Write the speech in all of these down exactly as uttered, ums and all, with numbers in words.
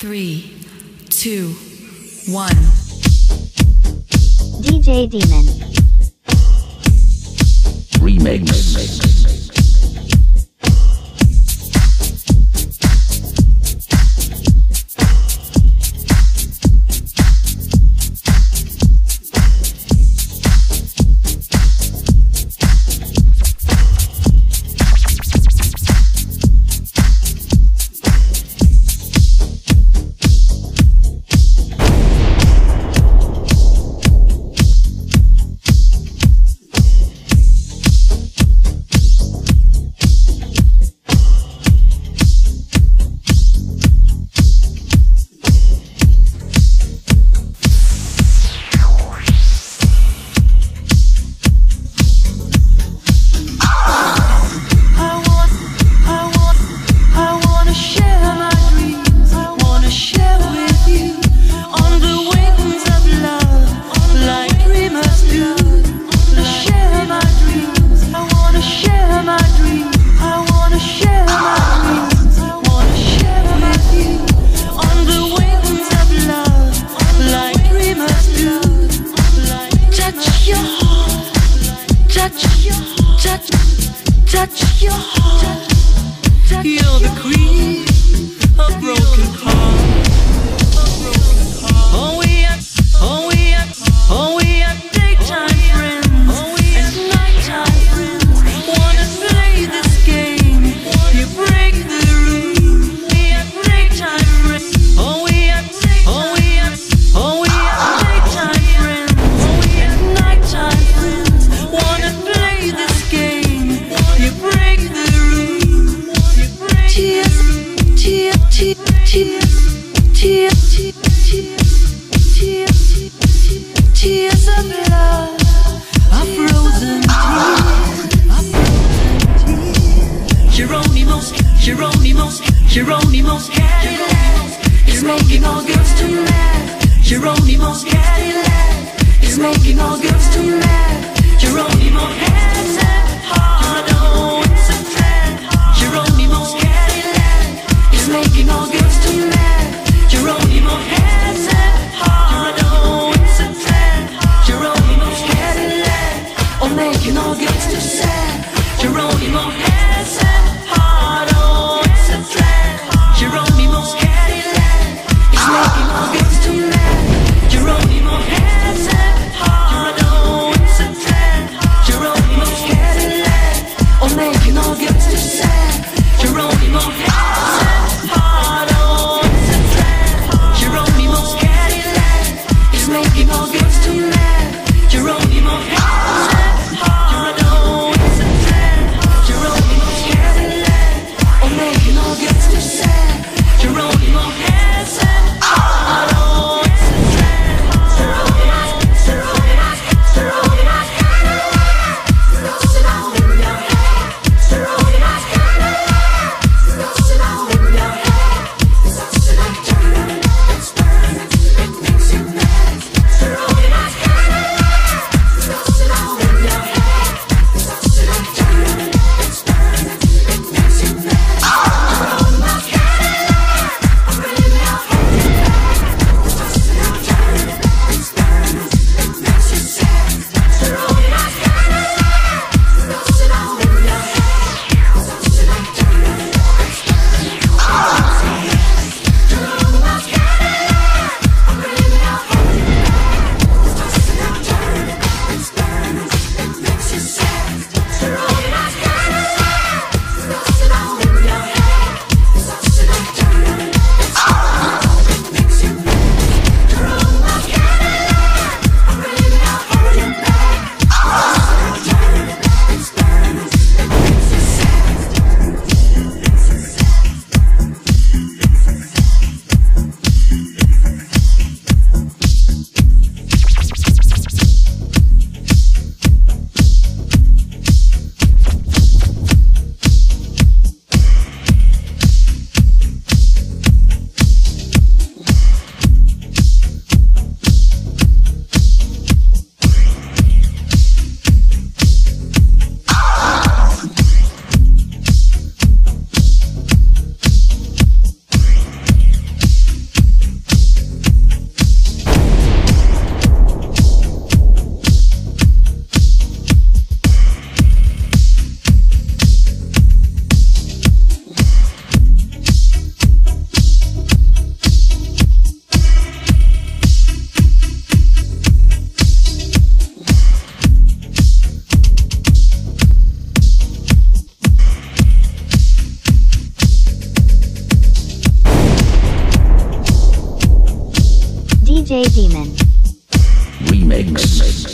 Three, two, one. D J Demon Remix. Touch your heart. You're the queen of broken heart. Oh we are, oh we are, oh we are daytime friends and nighttime friends. Wanna play this game? You break the rules. We are daytime friends. Oh we are, oh we are, oh we are daytime friends and nighttime friends. Wanna play this game? You break the rules. Tears, tears, tears, tears, tears, tears, tears of love are frozen tears. Geronimo's, Geronimo's, Geronimo's Cadillac is making all girls too mad. Geronimo's Cadillac is making all girls too mad. Geronimo has that heart, oh it's a trap. Geronimo's Cadillac is making all girls too mad. Geronimo has that heart, oh it's a trap. Geronimo's Cadillac, oh making all girls too sad. Geronimo has that heart, oh it's a trap. Geronimo's Cadillac is making all girls too mad. Geronimo has that heart, oh it's J Demon. Remix.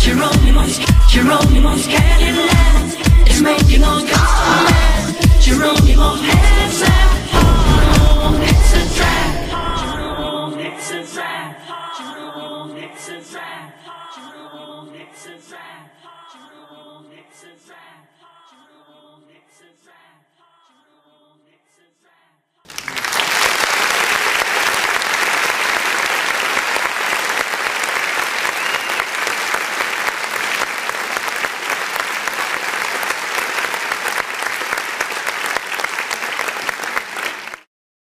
Geronimo's, Geronimo's Cadillac is making all girls to mad. Geronimo has a home, it's a drag. Geronimo, it's a drag. Geronimo, it's a drag. Geronimo, it's a drag. Geronimo, it's a drag. Geronimo, it's a drag.